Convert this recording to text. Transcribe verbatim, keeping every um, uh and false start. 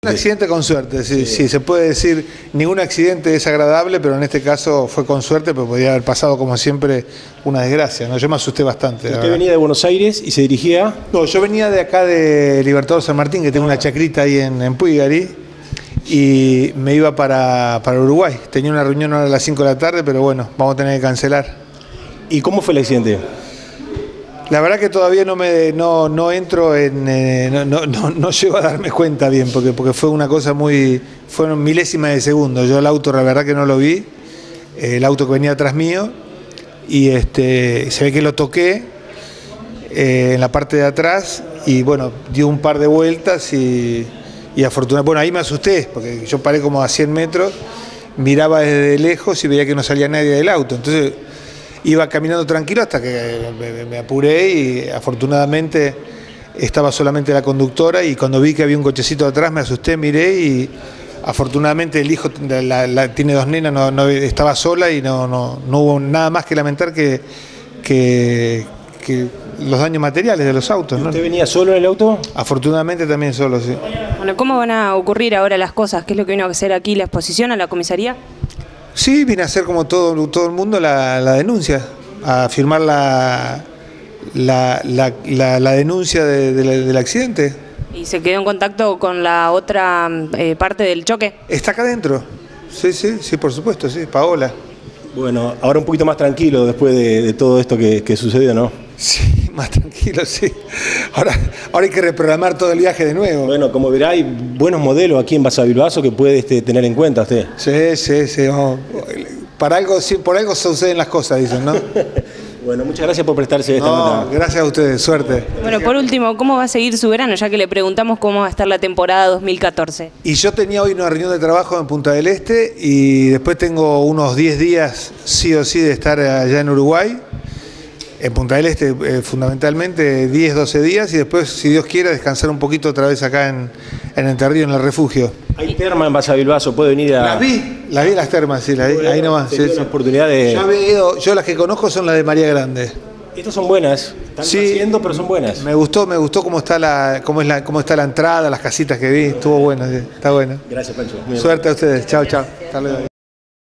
Un accidente con suerte, sí, sí, sí, se puede decir, ningún accidente es agradable, pero en este caso fue con suerte, pero podría haber pasado como siempre una desgracia, ¿no? Yo me asusté bastante. ¿Usted venía de Buenos Aires y se dirigía? No, yo venía de acá de Libertador San Martín, que tengo una chacrita ahí en, en Puigari, y me iba para, para Uruguay. Tenía una reunión ahora a las cinco de la tarde, pero bueno, vamos a tener que cancelar. ¿Y cómo fue el accidente? La verdad que todavía no me no, no entro en eh, no, no, no, no llego a darme cuenta bien porque, porque fue una cosa muy fueron milésimas de segundo. Yo el auto la verdad que no lo vi, el auto que venía atrás mío, y este se ve que lo toqué eh, en la parte de atrás y bueno, dio un par de vueltas y, y afortunadamente, bueno, ahí me asusté porque yo paré como a cien metros, miraba desde lejos y veía que no salía nadie del auto, entonces iba caminando tranquilo hasta que me, me apuré y afortunadamente estaba solamente la conductora, y cuando vi que había un cochecito atrás me asusté, miré y afortunadamente el hijo la, la, tiene dos nenas, no, no, estaba sola y no, no, no hubo nada más que lamentar que, que, que los daños materiales de los autos, ¿no? ¿Usted venía solo en el auto? Afortunadamente también solo, sí. Bueno, ¿cómo van a ocurrir ahora las cosas? ¿Qué es lo que vino a hacer aquí, la exposición a la comisaría? Sí, vine a hacer como todo, todo el mundo la, la denuncia, a firmar la, la, la, la, la denuncia de, de la, del accidente. ¿Y se quedó en contacto con la otra eh, parte del choque? Está acá adentro, sí, sí, sí, por supuesto, sí, Paola. Bueno, ahora un poquito más tranquilo después de, de todo esto que, que sucedió, ¿no? Sí, más tranquilo, sí. Ahora, ahora hay que reprogramar todo el viaje de nuevo. Bueno, como verá, hay buenos modelos aquí en Basavilbaso que puede este, tener en cuenta usted. Sí, sí, sí. Vamos. Para algo, sí, por algo suceden las cosas, dicen, ¿no? Bueno, muchas gracias por prestarse a esta no, nota. Gracias a ustedes, suerte. Bueno, por último, ¿cómo va a seguir su verano? Ya que le preguntamos cómo va a estar la temporada dos mil catorce. Y yo tenía hoy una reunión de trabajo en Punta del Este y después tengo unos diez días sí o sí de estar allá en Uruguay. En Punta del Este eh, fundamentalmente diez, doce días y después, si Dios quiere, descansar un poquito otra vez acá en, en Entre Ríos, en el refugio. Hay terma en Basavilbaso, puede venir a... Las vi, las vi en las termas, sí, las vi, bueno, ahí nomás. Sí, sí. Una oportunidad de... Yo, había ido, yo las que conozco son las de María Grande. Estas son buenas, están sí, haciendo, pero son buenas. Me gustó, me gustó cómo está la, cómo es la, cómo está la entrada, las casitas que vi, estuvo bueno, sí, está bueno. Gracias, Pancho. Suerte a ustedes, chao, chao. Hasta luego.